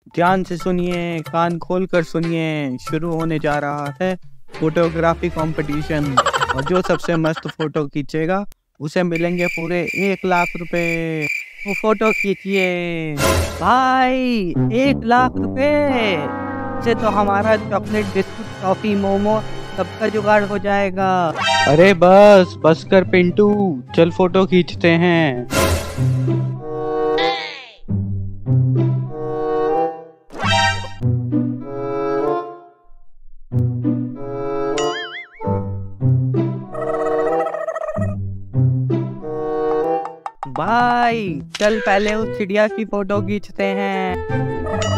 ध्यान से सुनिए, कान खोल कर सुनिए। शुरू होने जा रहा है फोटोग्राफी कंपटीशन और जो सबसे मस्त फोटो खींचेगा उसे मिलेंगे पूरे 1 लाख रुपए। वो फोटो खींचिए भाई, 1 लाख रुपए से तो हमारा चॉकलेट बिस्कुट टॉफी मोमो सबका जुगाड़ हो जाएगा। अरे बस बस कर पिंटू, चल फोटो खींचते हैं। भाई चल पहले उस चिड़िया की फोटो खींचते हैं।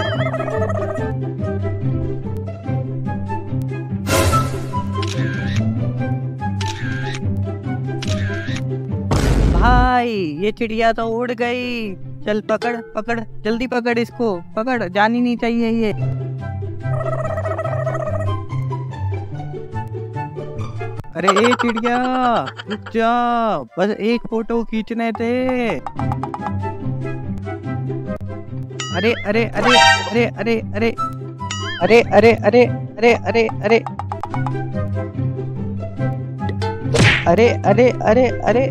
भाई ये चिड़िया तो उड़ गई। चल पकड़ पकड़, जल्दी पकड़, इसको पकड़, जानी नहीं चाहिए ये। अरे ए चिड़िया रुक जा, बस एक फोटो खींचने थे। अरे अरे अरे अरे अरे अरे अरे अरे अरे अरे अरे अरे अरे अरे अरे अरे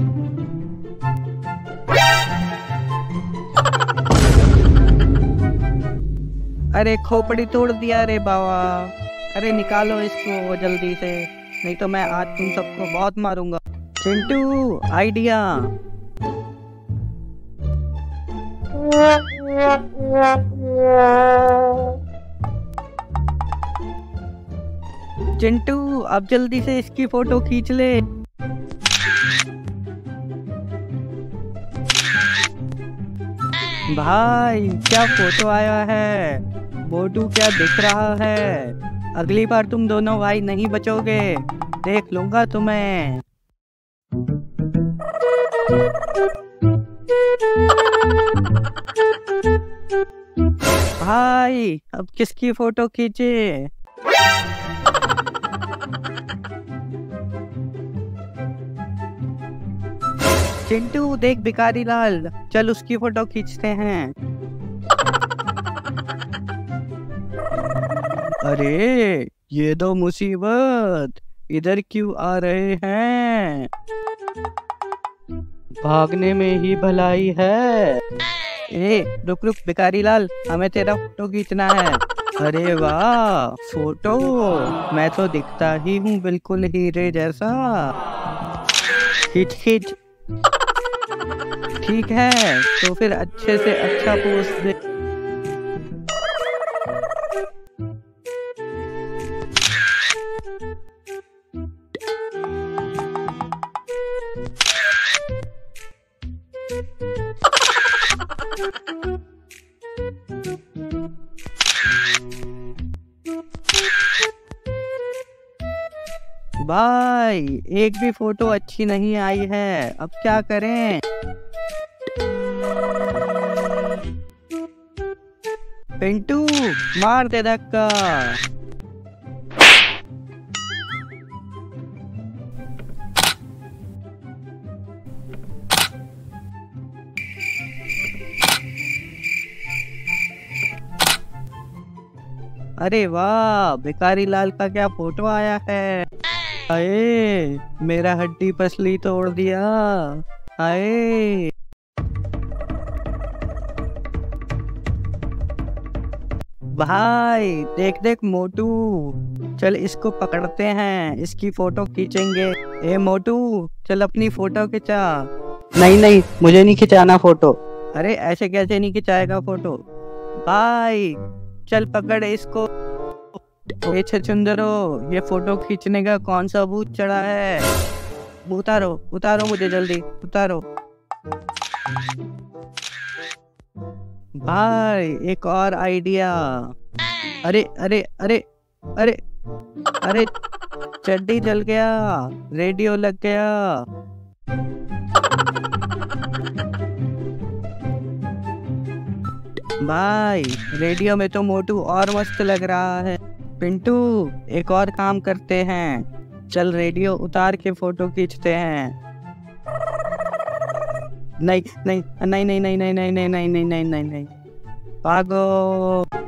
अरे खोपड़ी तोड़ दिया रे बाबा। अरे निकालो इसको जल्दी से, नहीं तो मैं आज तुम सबको बहुत मारूंगा। चिंटू आइडिया। चिंटू अब जल्दी से इसकी फोटो खींच ले। भाई क्या फोटो आया है, मोटू क्या दिख रहा है। अगली बार तुम दोनों भाई नहीं बचोगे, देख लूंगा तुम्हें। भाई अब किसकी फोटो खींचे। चिंटू देख भिखारी लाल, चल उसकी फोटो खींचते हैं। अरे ये दो मुसीबत इधर क्यों आ रहे हैं। भागने में ही भलाई है। ए रुक रुक भिखारी लाल, हमें तेरा फोटो खींचना है। अरे वाह फोटो, मैं तो दिखता ही हूँ बिल्कुल हीरे जैसा। खींच खींच। ठीक है तो फिर अच्छे से अच्छा पोज दे। भाई एक भी फोटो अच्छी नहीं आई है, अब क्या करें। पिंटू मार दे धक्का। अरे वाह भिखारी लाल का क्या फोटो आया है। अये मेरा हड्डी पसली तोड़ दिया। अये भाई देख देख मोटू, चल इसको पकड़ते हैं, इसकी फोटो खींचेंगे। ए मोटू चल अपनी फोटो खिंचा। नहीं नहीं मुझे नहीं खिंचाना फोटो। अरे ऐसे कैसे नहीं खिंचाएगा फोटो। भाई चल पकड़ इसको। ए छछुंदरो, ये फोटो खींचने का कौन सा भूत चढ़ा है। उतारो उतारो मुझे जल्दी उतारो। भाई एक और आइडिया। अरे अरे अरे अरे अरे चड्डी जल गया, रेडियो लग गया। भाई रेडियो में तो मोटू और मस्त लग रहा है। पिंटू एक और काम करते हैं, चल रेडियो उतार के फोटो खींचते हैं। नहीं नहीं नहीं नहीं नहीं नहीं नहीं नहीं नहीं नहीं नहीं, भागो।